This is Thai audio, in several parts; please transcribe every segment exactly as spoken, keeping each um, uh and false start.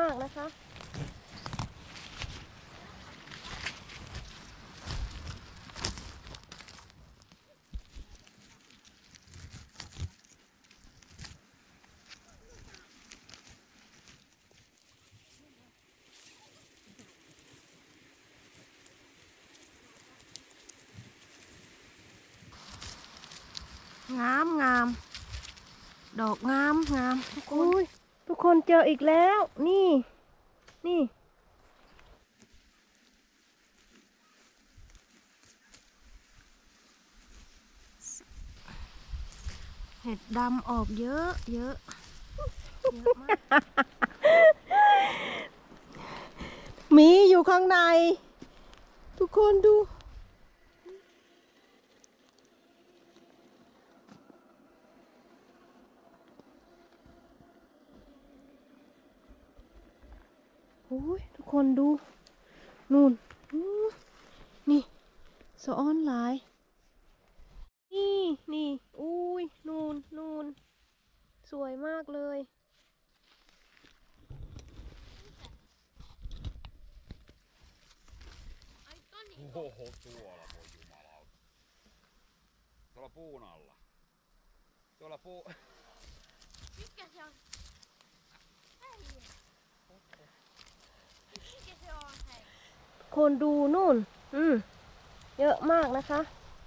ากนะคะงามงามดอกงามงามทุกคนทุกคนเจออีกแล้วนี่นี่เห็ดดำออกเยอะเยอะเยอะมากหมีอยู่ข้างในทุกคนดูโอ้ยทุกคนดูนู่นนี่สะอ้อนหลายนี่นี่อุ้ยนู่นนู่นสวยมากเลย Oho, tuolla voi jumalauta. Tuolla puun alla. Tuolla puu... Mikä se on? Äijä. Mikä se on hei? คนดูนู่นอืมเยอะมากนะคะ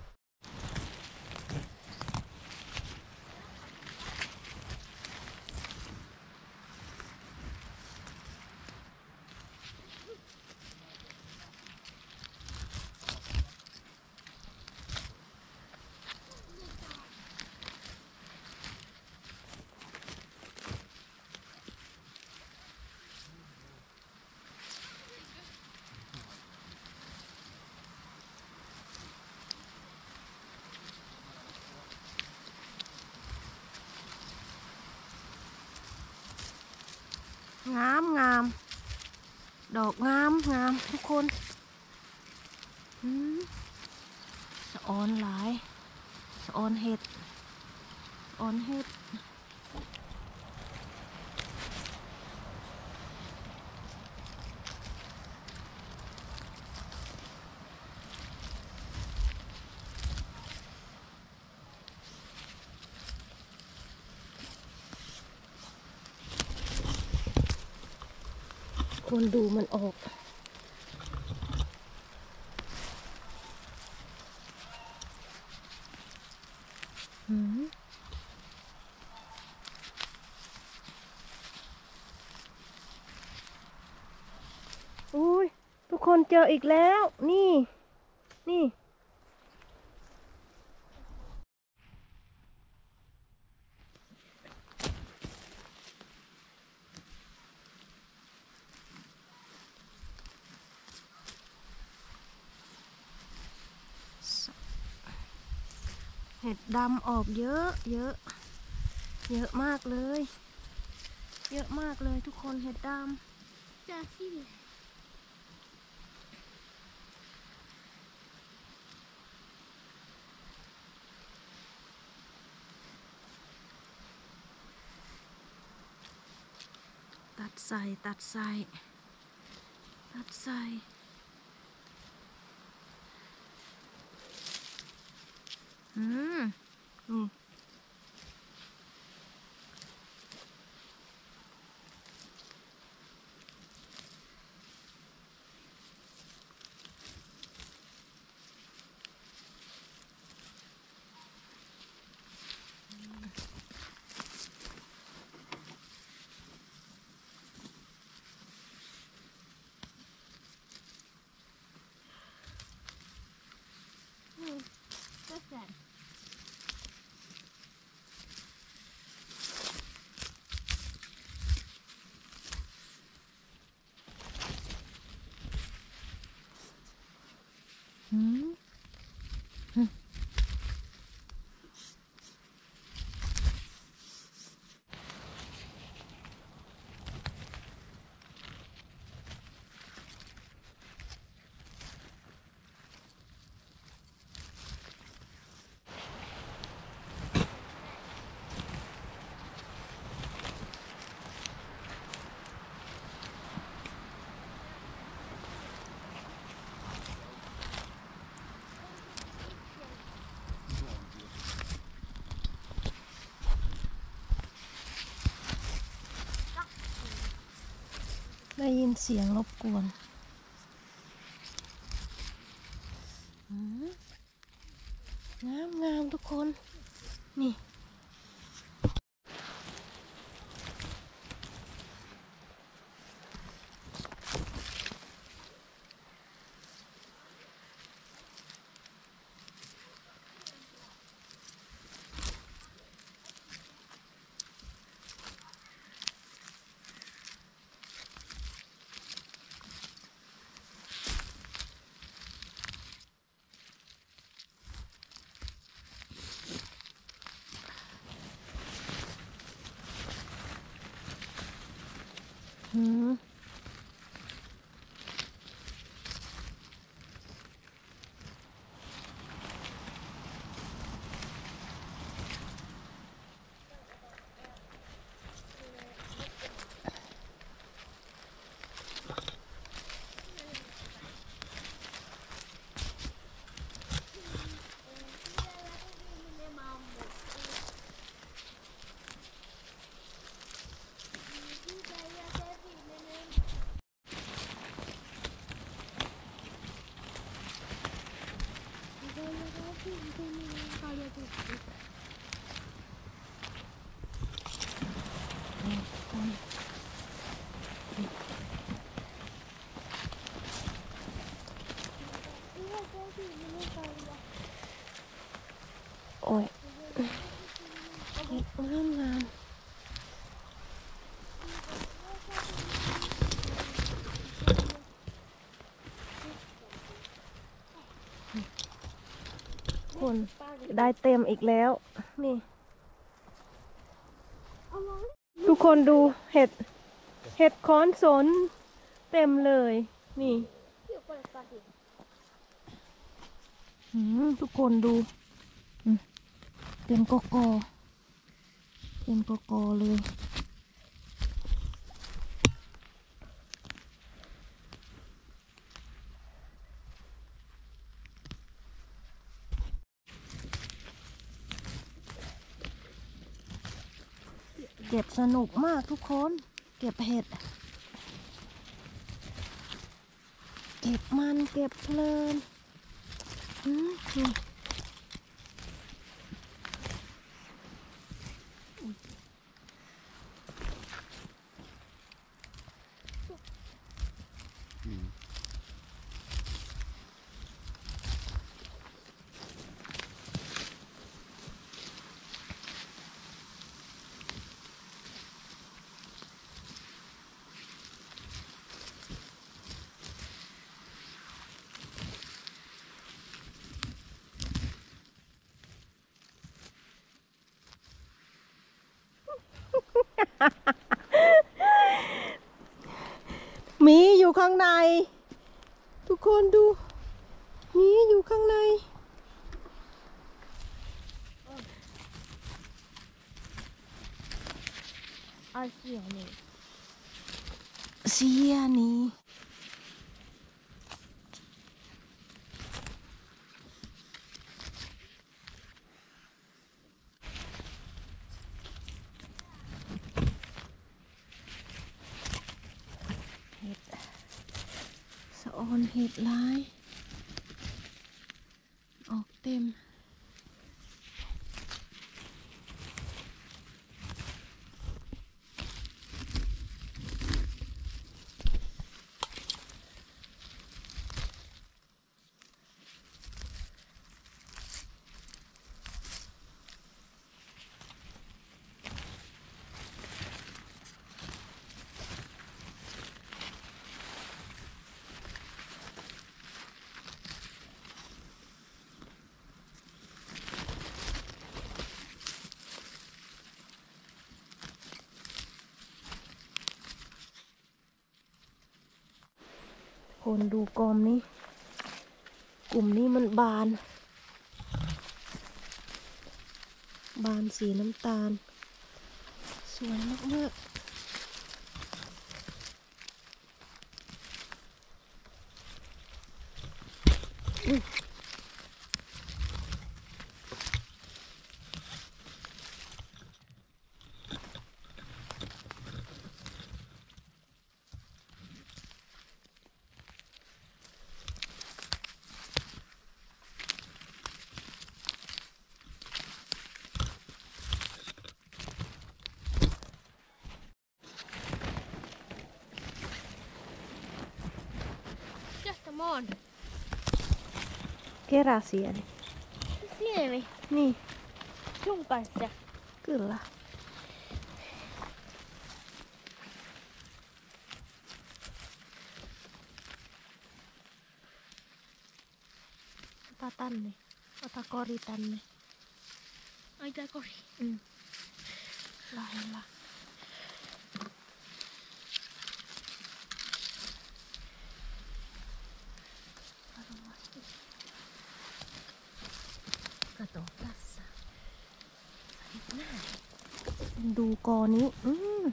งามงามดอกงามงามทุกคนอืมสะออนหลายสะออนเห็ดสะออนเห็ดคนดูมันออกอืมอุ้ยทุกคนเจออีกแล้วนี่นี่เห็ดดำออกเยอะเยอะเยอะมากเลยเยอะมากเลยทุกคนเห็ดดำ Tää sille. ตัดใส่ตัดใส่ตัดใส่อืมนี่ได้ยินเสียงรบกวนอืมงามงามทุกคนนี่ อืมโอ้ยงามงามคนได้เต็มอีกแล้ว นี่ ทุกคนดูเห็ด เห็ดค้อนสนเต็มเลย นี่อืมทุกคนดูอืมเต็มกอกอเต็มกอกอเลย เก็บสนุกมากทุกคน เก็บเห็ด เก็บมันเก็บเพลินอืมนี่อืมหมีอยู่ข้างใน ทุกคนดูหมีอยู่ข้างในเอาเสียงนี่เสียนี่เห็ดสะออนเห็ดลาย ออกเต็ม คนดูกอมนี้ กลุ่มนี้มันบาน บานสีน้ำตาล สวยมากๆอุ๊ย on. Keräsiä. Niemi. Niin, Sun kanssa. kyllä. Ota tänne. Ota kori tänne. Ai tää kori. Mm. Lähellä. Kato tässä.ดูกอนี้อืม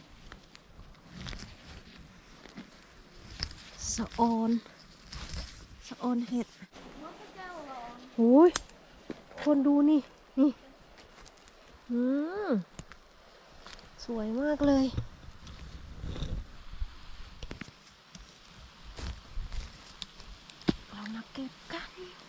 สะออนสะออนเห็ดโอ้ยคนดูนี่นี่อืมสวยมากเลยเรามาเก็บกัน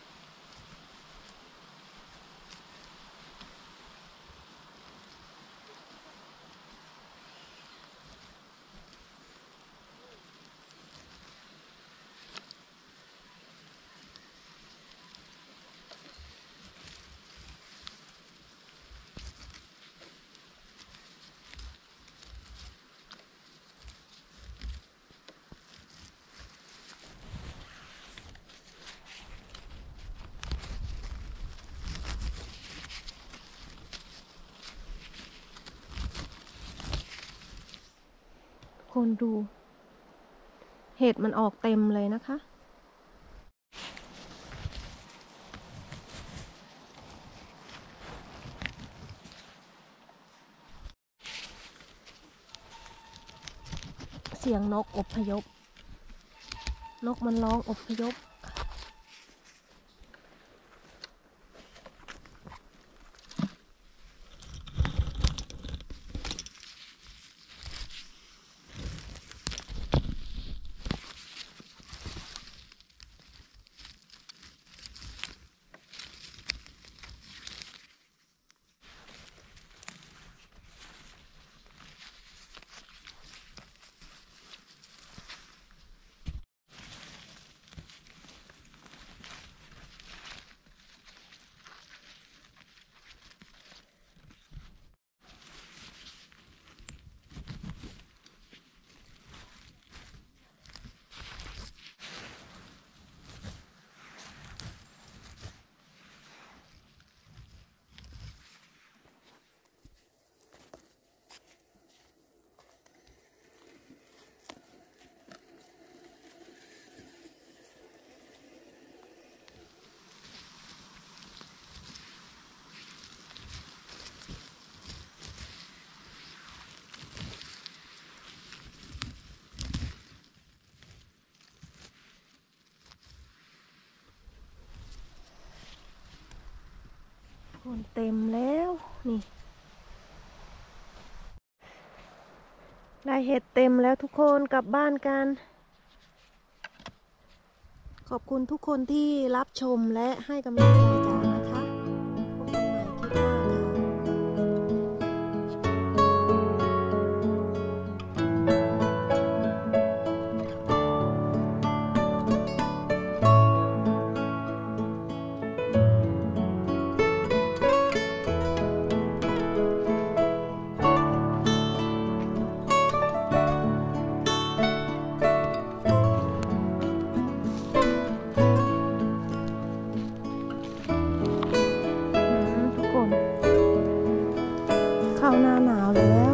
คนดูเห็ดมันออกเต็มเลยนะคะเสียงนกอพยพนกมันร้องอพยพคนเต็มแล้วนี่ได้เห็ดเต็มแล้วทุกคนกลับบ้านกันขอบคุณทุกคนที่รับชมและให้กำลังใจจ๋านะคะพบกันใหม่คลิปหน้าค่ะเข้าหน้าหนาวแล้ว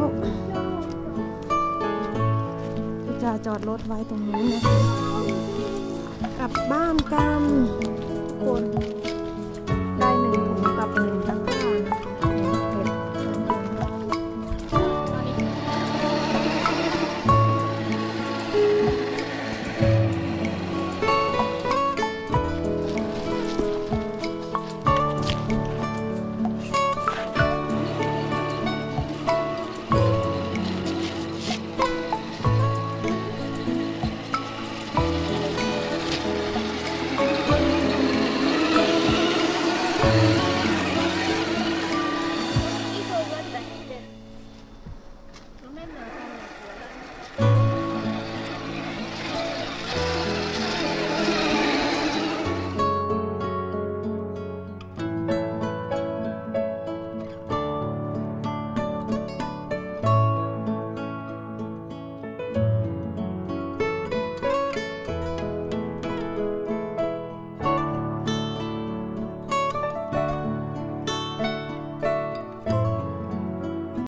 จะจอดรถไว้ตรงนี้นะคะกลับบ้านกันทุกคน